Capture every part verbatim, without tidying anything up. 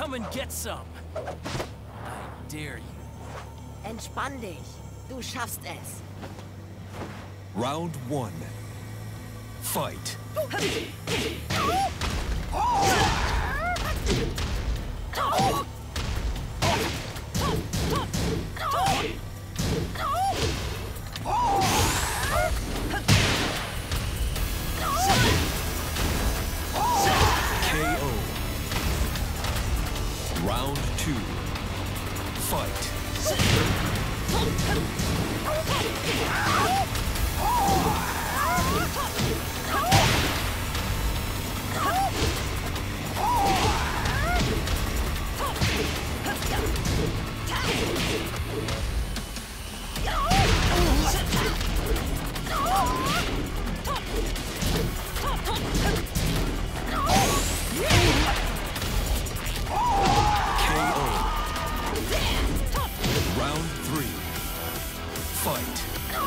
Come and get some. I dare you. Entspann dich. Du schaffst es. Round one. Fight. K O. Round two. Fight. Round three. Fight.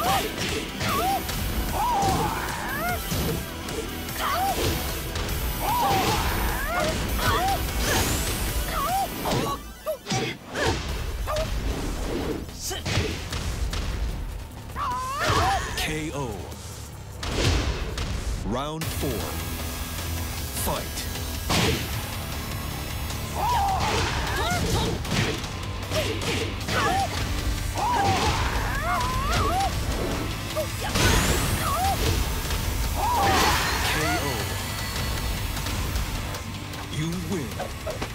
K O. Round four. Fight. K O. You win.